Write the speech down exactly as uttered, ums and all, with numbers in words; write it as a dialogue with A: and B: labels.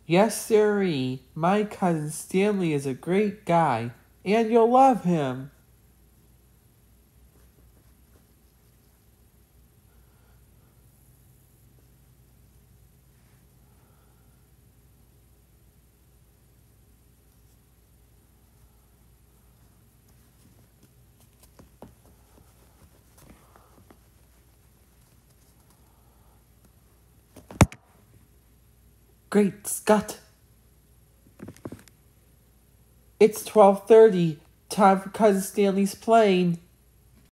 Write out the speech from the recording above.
A: Yes, sirree, my cousin Stanley is a great guy, and you'll love him. Great Scott! It's twelve thirty. Time for Cousin Stanley's plane.